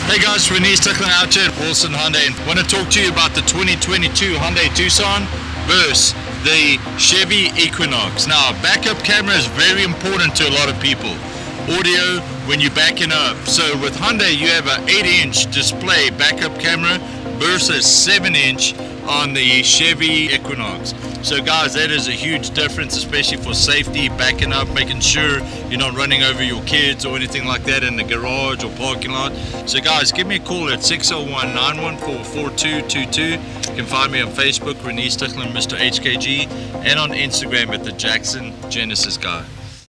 Hey guys, Renee Stickland out here at Wilson Hyundai, and I want to talk to you about the 2022 Hyundai Tucson versus the Chevy Equinox. Now, backup camera is very important to a lot of people. Audio when you're backing up. So with Hyundai, you have an 8-inch display backup camera versus 7-inch on the Chevy Equinox. So guys, that is a huge difference, especially for safety, backing up, making sure you're not running over your kids or anything like that in the garage or parking lot. So guys, give me a call at 601-914-4222. You can find me on Facebook, Renee Stickland, Mr. HKG, and on Instagram at the Jackson Genesis Guy.